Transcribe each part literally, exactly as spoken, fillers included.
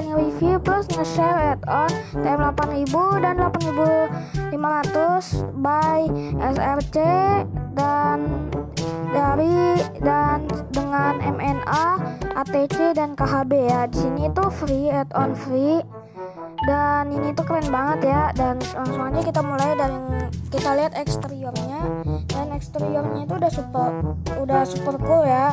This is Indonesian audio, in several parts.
berani review plus nge-share add-on T M delapan ribu dan delapan ribu lima ratus by S R C dan dari dan dengan M N A, A T C dan K H B ya. Di sini tuh free, add-on free. Dan ini tuh keren banget ya. Dan langsung aja kita mulai dari kita lihat eksteriornya. Dan eksteriornya itu udah super udah super cool ya.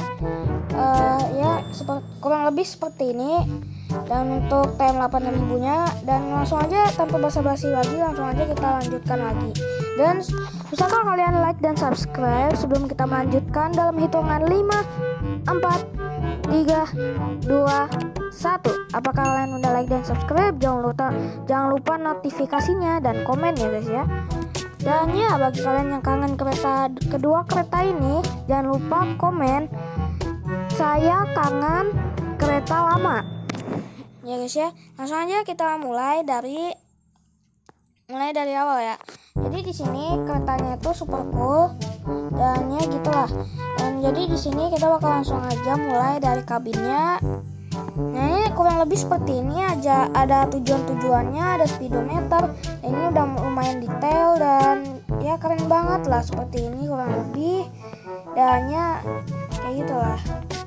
Uh, ya super, kurang lebih seperti ini. Dan untuk T M delapan ribu nya, dan langsung aja tanpa basa-basi lagi, langsung aja kita lanjutkan lagi. Dan misalkan kalian like dan subscribe sebelum kita melanjutkan dalam hitungan lima, empat, tiga, dua, satu. Apakah kalian udah like dan subscribe? Jangan lupa jangan lupa notifikasinya dan komen ya guys ya. Dan ya, bagi kalian yang kangen kereta kedua kereta ini, jangan lupa komen saya kangen kereta lama. Ya guys ya, langsung aja kita mulai dari mulai dari awal ya. Jadi di sini keretanya itu super cool dan ya gitulah. Dan jadi di sini kita bakal langsung aja mulai dari kabinnya. Nah, ini kurang lebih seperti ini aja, ada tujuan-tujuannya, ada speedometer. Dan ini udah lumayan detail dan ya keren banget lah seperti ini kurang lebih. Dan ya kayak gitulah.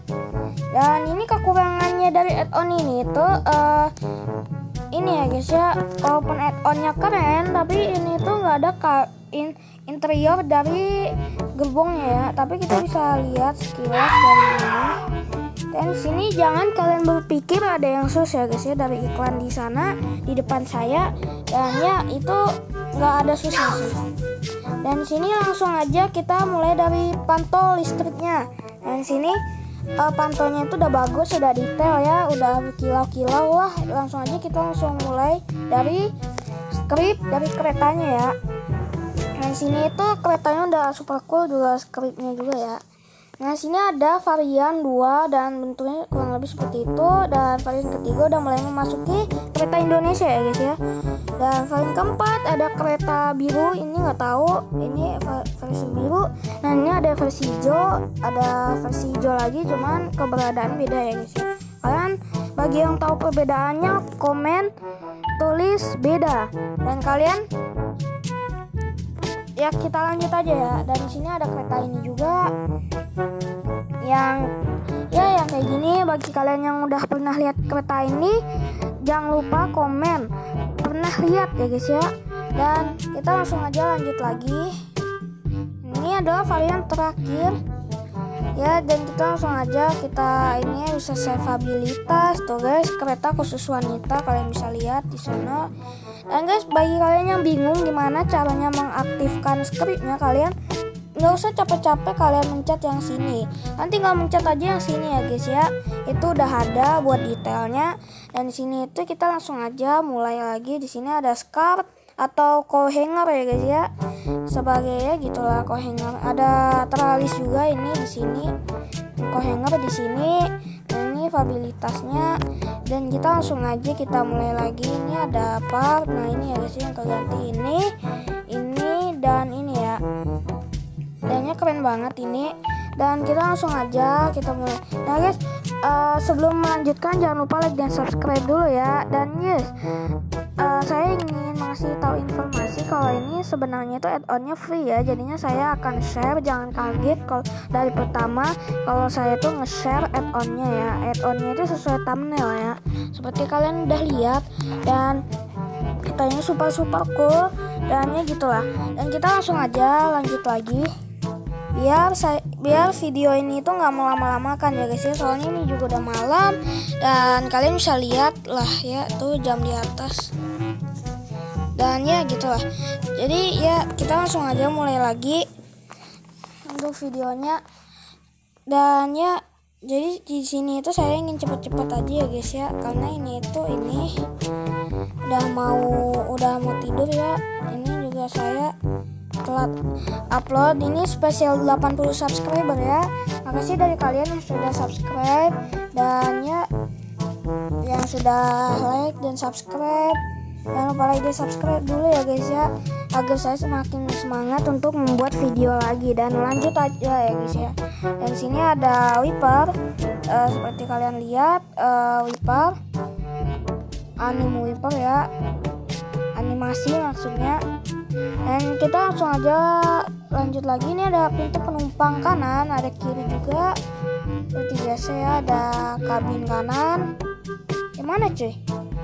Dan ini kekurangannya dari add-on ini tuh uh, ini ya guys ya, walaupun add-onnya keren tapi ini tuh nggak ada in interior dari gerbongnya ya. Tapi kita bisa lihat sekilas dari ini. Dan sini jangan kalian berpikir ada yang sus ya guys ya, dari iklan di sana di depan saya. Dan ya itu nggak ada susnya sih. Dan sini langsung aja kita mulai dari pantol listriknya. Dan sini Uh, pantolnya itu udah bagus, udah detail ya, udah kilau-kilau lah. Langsung aja kita langsung mulai dari skrip dari keretanya ya. Nah sini itu keretanya udah super cool juga, skripnya juga ya. Nah sini ada varian dua dan bentuknya kurang lebih seperti itu. Dan varian ketiga udah mulai memasuki kereta Indonesia ya guys ya. Dan varian keempat ada kereta biru, ini nggak tahu ini versi biru. Nah ini ada versi hijau, ada versi hijau lagi, cuman keberadaan beda ya guys ya. Kalian bagi yang tahu perbedaannya komen tulis beda. Dan kalian ya kita lanjut aja ya. Dan di sini ada kereta ini juga yang ya yang kayak gini. Bagi kalian yang udah pernah lihat kereta ini, jangan lupa komen pernah lihat ya guys ya. Dan kita langsung aja lanjut lagi. Ini adalah varian terakhir ya. Dan kita langsung aja kita ini bisa survivabilitas tuh guys, kereta khusus wanita, kalian bisa lihat di sana. Dan guys, bagi kalian yang bingung gimana caranya mengaktifkan skripnya, kalian nggak usah capek-capek kalian mencet yang sini, nanti nggak mencet aja yang sini ya guys ya. Itu udah ada buat detailnya. Dan di sini itu kita langsung aja mulai lagi. Di sini ada scarf atau coat hanger ya guys ya, sebagai ya gitulah coat hanger. Ada teralis juga ini di sini, coat hanger di sini. Nah, ini variabilitasnya. Dan kita langsung aja kita mulai lagi. Ini ada part. Nah ini ya guys yang keganti ini, ini dan ini ya. Dannya keren banget ini. Dan kita langsung aja kita mulai. Nah guys, uh, sebelum melanjutkan jangan lupa like dan subscribe dulu ya. Dan yes, uh, saya ingin ngasih tahu informasi kalau ini sebenarnya itu add-onnya free ya. Jadinya saya akan share, jangan kaget kalau dari pertama kalau saya tuh nge-share add-onnya ya. Add-onnya itu sesuai thumbnail ya, seperti kalian udah lihat. Dan katanya super super cool dan ya gitulah. Dan kita langsung aja lanjut lagi. Biar saya biar video ini tuh nggak mau lama-lamakan ya guys ya, soalnya ini juga udah malam. Dan kalian bisa lihat lah ya tuh jam di atas. Dan ya gitulah. Jadi ya kita langsung aja mulai lagi untuk videonya. Dan ya jadi di sini itu saya ingin cepet-cepet aja ya guys ya, karena ini itu ini udah mau udah mau tidur ya. Ini juga saya telat upload. Ini spesial delapan puluh subscriber ya. Makasih dari kalian yang sudah subscribe dan ya yang sudah like dan subscribe. Jangan lupa like dan subscribe dulu ya guys ya, agar saya semakin semangat untuk membuat video lagi. Dan lanjut aja ya guys ya. Dan sini ada wiper, uh, seperti kalian lihat uh, wiper. anime wiper ya, animasi maksudnya. Dan kita langsung aja lanjut lagi. Ini ada pintu penumpang kanan, ada kiri juga seperti biasa ya, ada kabin kanan. Gimana cuy?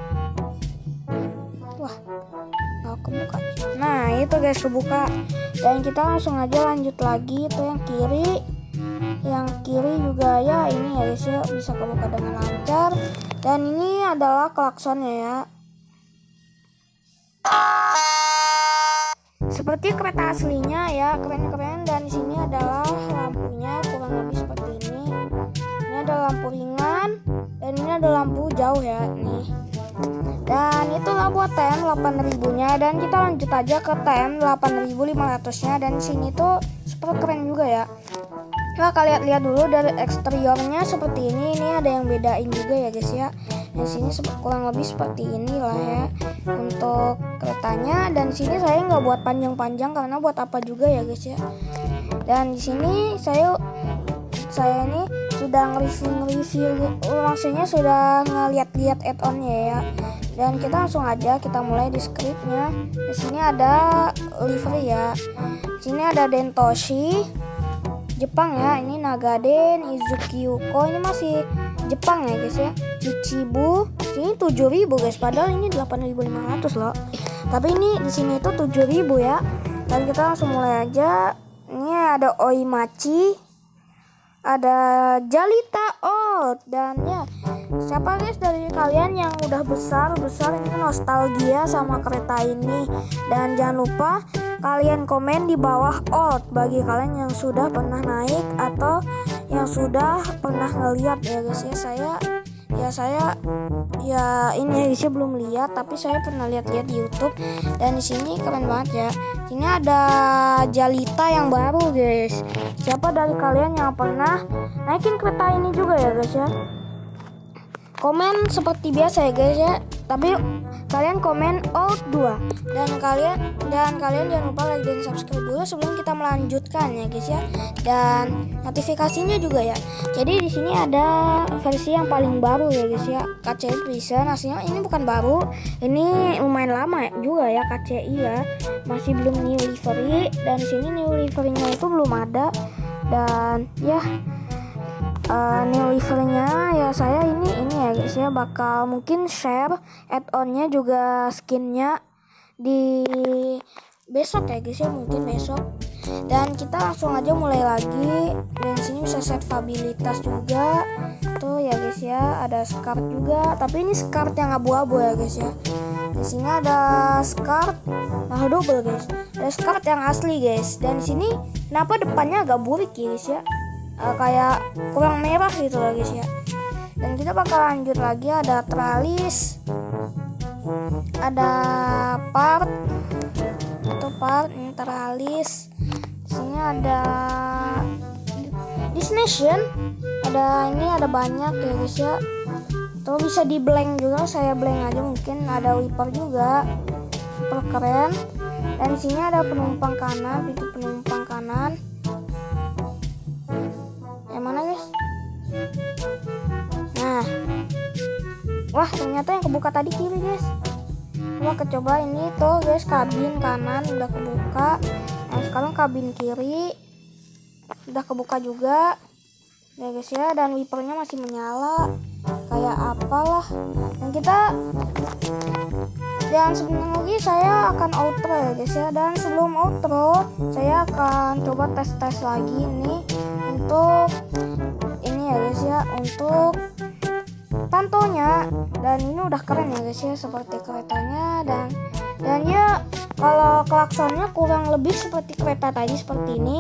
Wah, nggak kebuka. Nah itu guys, kebuka. Dan kita langsung aja lanjut lagi. Itu yang kiri, yang kiri juga ya, ini ya guys ya, bisa kebuka dengan lancar. Dan ini adalah klaksonnya ya, seperti kereta aslinya ya, keren-keren. Dan di sini adalah lampunya kurang lebih seperti ini. Ini ada lampu ringan dan ini ada lampu jauh ya nih. Dan itulah buat T M delapan ribu nya. Dan kita lanjut aja ke T M delapan ribu lima ratus nya. Dan di sini tuh super keren juga ya. Nah kalian lihat dulu dari eksteriornya seperti ini. Ini ada yang bedain juga ya guys ya. Di sini kurang lebih seperti inilah ya untuk keretanya. Dan di sini saya nggak buat panjang-panjang karena buat apa juga ya guys ya. Dan di sini saya saya ini sudah nge-review-review, maksudnya sudah ngeliat-liat add-onnya ya. Dan kita langsung aja kita mulai di scriptnya. Di sini ada livery ya. Di sini ada Dentoshi Jepang ya, ini Nagaden, Izuki Yuko, ini masih Jepang ya guys ya. Chichibu, ini tujuh ribu guys, padahal ini delapan ribu lima ratus loh. Tapi ini di sini itu tujuh ribu ya. Dan kita langsung mulai aja. Ini ada Oimachi, ada Jalita Old. Dan ya, siapa guys dari kalian yang udah besar-besar ini nostalgia sama kereta ini? Dan jangan lupa kalian komen di bawah old bagi kalian yang sudah pernah naik atau yang sudah pernah ngeliat ya guys ya. Saya ya saya ya ini sih belum lihat, tapi saya pernah lihat-lihat di YouTube. Dan di sini keren banget ya. Sini ada Jalita yang baru guys. Siapa dari kalian yang pernah naikin kereta ini juga ya guys ya? Komen seperti biasa ya guys ya. Tapi kalian komen old dua. Dan kalian dan kalian jangan lupa like dan subscribe dulu sebelum kita melanjutkan ya guys ya. Dan notifikasinya juga ya. Jadi di sini ada versi yang paling baru ya guys ya, K C I Prison. Aslinya ini bukan baru, ini lumayan lama juga ya K C I ya. Masih belum new livery. Dan di sini new livery-nya itu belum ada. Dan ya Uh, new livery-nya ya saya ini ini ya guys ya, bakal mungkin share add-onnya juga skinnya di besok ya guys ya, mungkin besok. Dan kita langsung aja mulai lagi. Dan sini bisa set stabilitas juga tuh ya guys ya, ada SCART juga, tapi ini SCART yang abu-abu ya guys ya. Di sini ada SCART nah double guys, ada SCART yang asli guys. Dan di sini kenapa depannya agak burik ya guys ya, Uh, kayak kurang merah gitu loh guys ya. Dan kita bakal lanjut lagi. Ada tralis, ada part atau part ini tralis. Di sini ada destination, ada ini ada banyak ya guys ya. Tuh bisa di blank juga, saya blank aja mungkin. Ada wiper juga, super keren. Dan di sini ada penumpang kanan, pintu penumpang kanan. Yang mana guys? Nah, wah ternyata yang kebuka tadi kiri guys. Coba coba ini tuh guys, kabin kanan udah kebuka. Nah sekarang kabin kiri udah kebuka juga ya guys ya. Dan wipernya masih menyala kayak apalah. Dan kita dan sebelum lagi saya akan outro ya guys ya. Dan sebelum outro saya akan coba tes-tes lagi nih untuk ini ya guys ya, untuk pantonya. Dan ini udah keren ya guys ya, seperti keretanya. Dan dan ya kalau klaksonnya kurang lebih seperti kereta tadi, seperti ini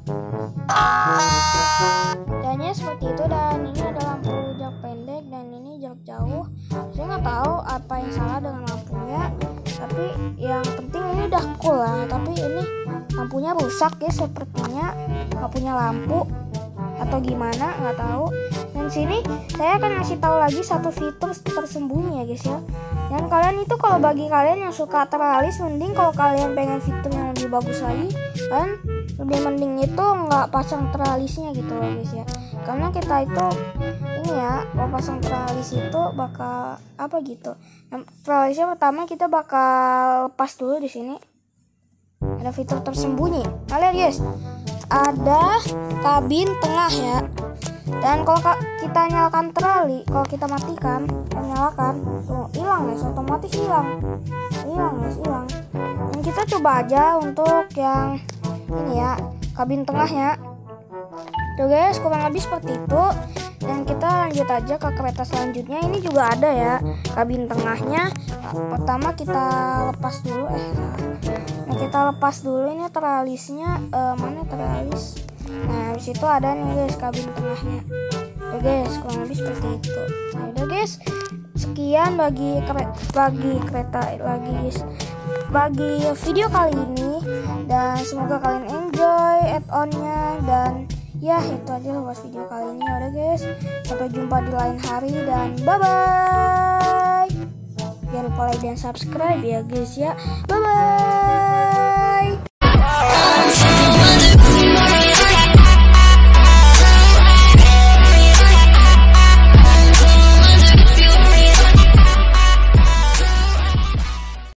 dan ya seperti itu. Dan ini ada lampu jarak pendek dan ini jarak jauh. Saya nggak tahu apa yang salah dengan lampunya, tapi yang penting ini udah cool lah. Tapi ini lampunya rusak ya, sepertinya nggak punya lampu atau gimana nggak tahu. Dan sini saya akan ngasih tahu lagi satu fitur tersembunyi ya guys ya. Dan kalian itu kalau bagi kalian yang suka tralis, mending kalau kalian pengen fitur yang lebih bagus lagi, kan lebih mending itu nggak pasang tralisnya gitu loh guys ya. Karena kita itu ini ya, mau pasang teralis itu bakal apa gitu. Yang teralisnya pertama kita bakal lepas dulu di sini. Ada fitur tersembunyi. Nah, lihat guys, ada kabin tengah ya. Dan kalau kita nyalakan terali, kalau kita matikan, kita nyalakan, tuh hilang guys, otomatis hilang, hilang guys, hilang. Dan kita coba aja untuk yang ini ya, kabin tengahnya. Tuh guys, kurang lebih seperti itu. Dan kita lanjut aja ke kereta selanjutnya. Ini juga ada ya kabin tengahnya. Pertama kita lepas dulu eh nah, kita lepas dulu ini teralisnya. eh, mana teralis? Nah, habis itu ada nih guys kabin tengahnya. Oke guys, kurang lebih seperti itu. Nah, udah guys, sekian bagi kere bagi kereta lagi guys, bagi video kali ini, dan semoga kalian enjoy add-onnya. Dan ya itu aja buat video kali ini. Udah guys, sampai jumpa di lain hari dan bye bye. Jangan lupa like dan subscribe ya guys ya. Bye bye.